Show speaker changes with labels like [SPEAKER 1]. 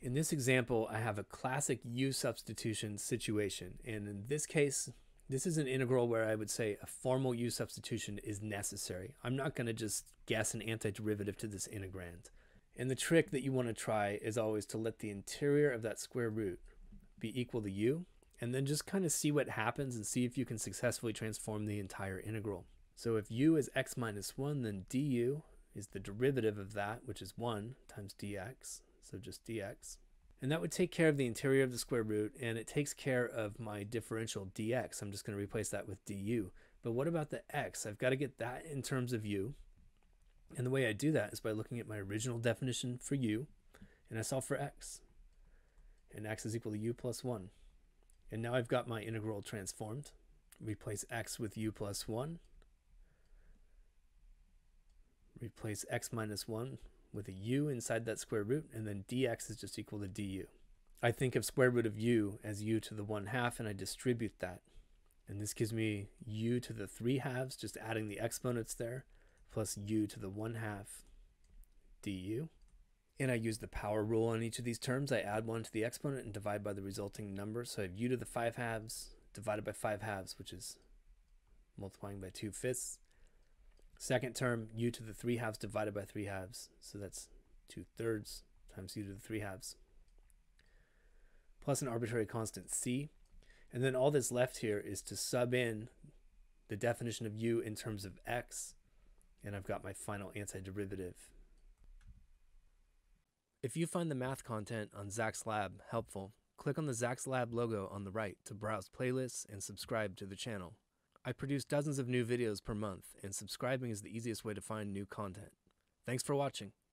[SPEAKER 1] In this example, I have a classic u-substitution situation, and in this case, this is an integral where I would say a formal u-substitution is necessary. I'm not going to just guess an antiderivative to this integrand. And the trick that you want to try is always to let the interior of that square root be equal to u, and then just kind of see what happens and see if you can successfully transform the entire integral. So if u is x minus 1, then du is the derivative of that, which is 1 times dx, so just dx. And that would take care of the interior of the square root, and it takes care of my differential dx. I'm just going to replace that with du. But what about the x? I've got to get that in terms of u. And the way I do that is by looking at my original definition for u, and I solve for x. And x is equal to u plus 1. And now I've got my integral transformed. Replace x with u plus 1. Replace x minus 1 with a u inside that square root, and then dx is just equal to du. I think of square root of u as u to the 1/2, and I distribute that. And this gives me u to the 3/2, just adding the exponents there, plus u to the 1/2 du. And I use the power rule on each of these terms. I add 1 to the exponent and divide by the resulting number. So I have u to the 5/2 divided by 5/2, which is multiplying by 2/5. Second term, u to the 3/2 divided by 3/2. So that's 2/3 times u to the 3/2. Plus an arbitrary constant c. And then all that's left here is to sub in the definition of u in terms of x. And I've got my final antiderivative. If you find the math content on Zach's Lab helpful, click on the Zach's Lab logo on the right to browse playlists and subscribe to the channel. I produce dozens of new videos per month, and subscribing is the easiest way to find new content. Thanks for watching.